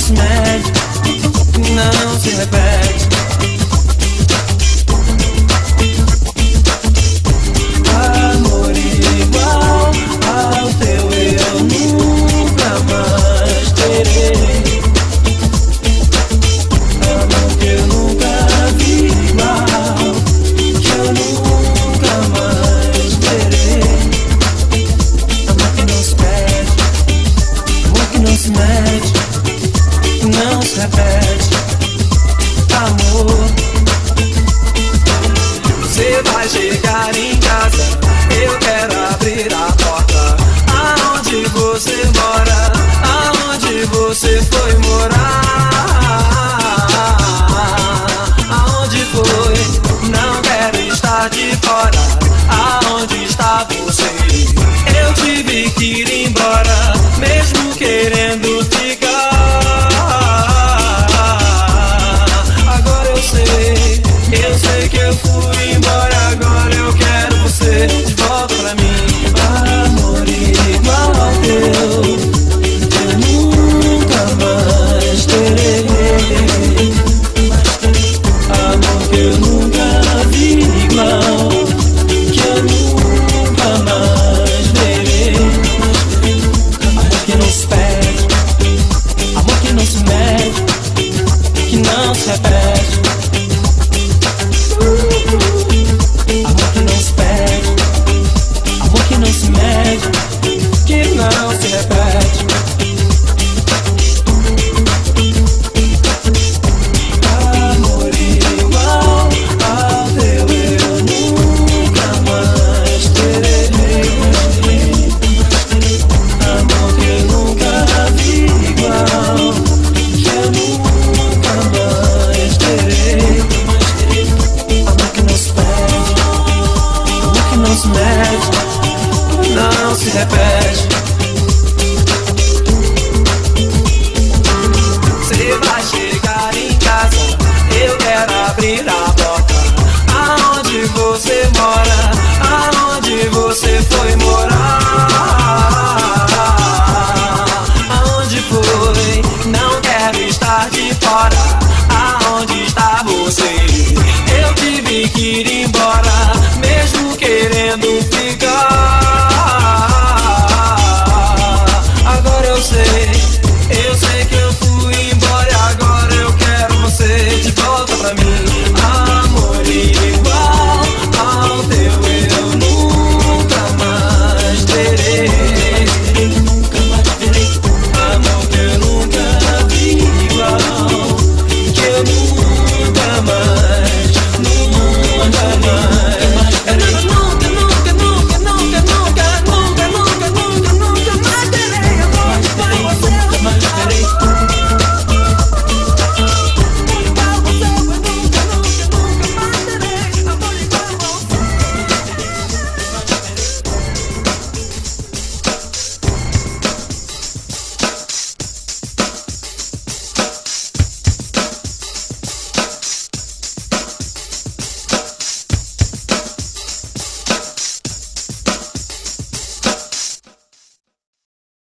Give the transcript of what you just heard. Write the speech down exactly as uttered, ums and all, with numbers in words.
se mede, que não se repete. Amor igual ao teu eu nunca mais terei. Amor que eu nunca vi igual, que eu nunca mais terei. Amor que não se pede, amor que não se mede, que não se repete. Amor, você vai chegar em casa, eu quero abrir a porta. Aonde você mora, aonde você foi morar, aonde foi, não quero estar de fora. Aonde está você? Eu tive que ir embora, mesmo querendo ficar. Agora eu sei, eu sei que eu fui embora. Agora eu quero você de volta pra mim. Amor igual ao teu, eu nunca mais terei. Amor que eu nunca vi igual, que eu nunca mais verei. Amor que não se pede, amor que não se mede, que não se repete. Amor que não se pede, amor que não se mede, que não se repete. Amor igual ao teu eu nunca mais terei. Amor que eu nunca vi igual, que eu nunca mais terei. Amor que não se pede, amor que não se mede, não se repete. Você vai chegar em casa, eu quero abrir a porta. Aonde você mora, aonde você foi morar, aonde foi, não quero estar de fora. Aonde está você? Eu tive que ir embora, mesmo querendo ficar. Agora eu sei, eu sei que eu fui embora. Agora eu quero você de volta pra mim.